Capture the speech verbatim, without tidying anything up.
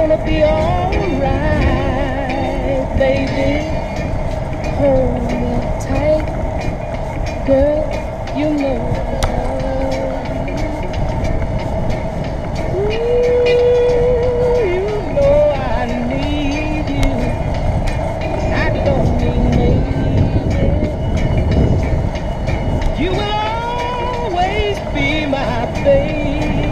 gonna be alright, baby. Hold me tight, girl, you know I love you. Ooh, you know I need you. I don't mean maybe. You will always be my baby.